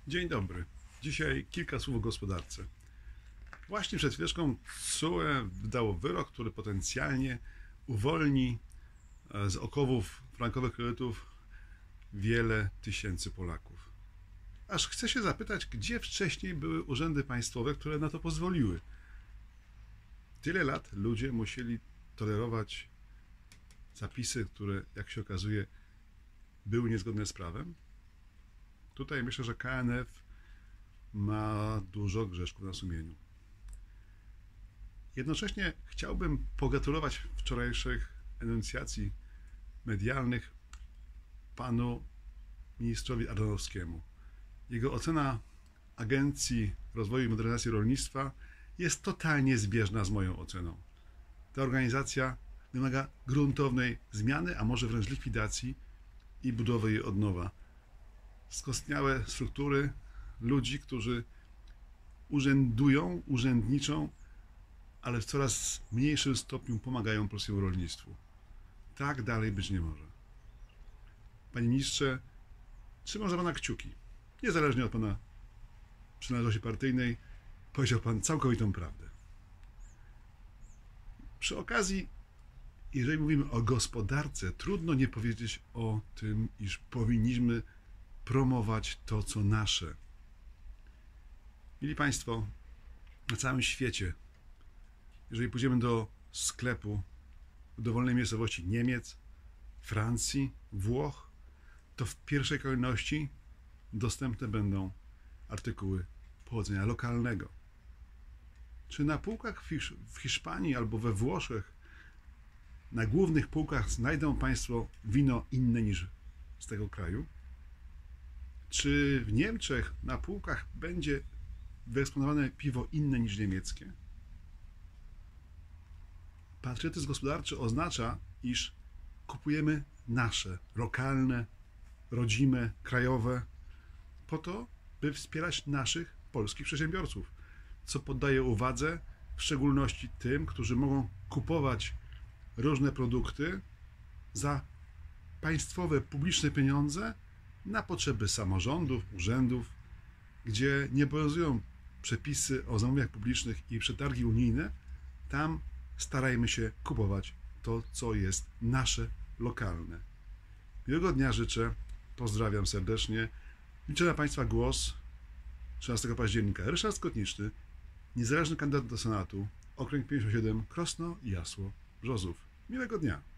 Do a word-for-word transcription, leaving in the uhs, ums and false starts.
Dzień dobry. Dzisiaj kilka słów o gospodarce. Właśnie przed chwileczką C U E wydało wyrok, który potencjalnie uwolni z okowów frankowych kredytów wiele tysięcy Polaków. Aż chcę się zapytać, gdzie wcześniej były urzędy państwowe, które na to pozwoliły? Tyle lat ludzie musieli tolerować zapisy, które, jak się okazuje, były niezgodne z prawem. Tutaj myślę, że K N F ma dużo grzeszków na sumieniu. Jednocześnie chciałbym pogratulować wczorajszych enuncjacji medialnych panu ministrowi Ardanowskiemu. Jego ocena Agencji Rozwoju i Modernizacji Rolnictwa jest totalnie zbieżna z moją oceną. Ta organizacja wymaga gruntownej zmiany, a może wręcz likwidacji i budowy jej od nowa. Skostniałe struktury ludzi, którzy urzędują, urzędniczą, ale w coraz mniejszym stopniu pomagają polskiemu rolnictwu. Tak dalej być nie może. Panie ministrze, trzymam za pana kciuki. Niezależnie od pana przynależności partyjnej, powiedział pan całkowitą prawdę. Przy okazji, jeżeli mówimy o gospodarce, trudno nie powiedzieć o tym, iż powinniśmy promować to, co nasze. Mili Państwo, na całym świecie, jeżeli pójdziemy do sklepu w dowolnej miejscowości Niemiec, Francji, Włoch, to w pierwszej kolejności dostępne będą artykuły pochodzenia lokalnego. Czy na półkach w Hiszpanii albo we Włoszech, na głównych półkach znajdą Państwo wino inne niż z tego kraju? Czy w Niemczech na półkach będzie wyeksponowane piwo inne niż niemieckie? Patriotyzm gospodarczy oznacza, iż kupujemy nasze, lokalne, rodzime, krajowe, po to, by wspierać naszych polskich przedsiębiorców, co poddaję uwadze w szczególności tym, którzy mogą kupować różne produkty za państwowe, publiczne pieniądze na potrzeby samorządów, urzędów, gdzie nie obowiązują przepisy o zamówieniach publicznych i przetargi unijne. Tam starajmy się kupować to, co jest nasze, lokalne. Miłego dnia życzę, pozdrawiam serdecznie. Liczę na Państwa głos. trzynastego października Ryszard Skotniczny, niezależny kandydat do Senatu, okręg pięćdziesiąt siedem, Krosno, Jasło, Brzozów. Miłego dnia.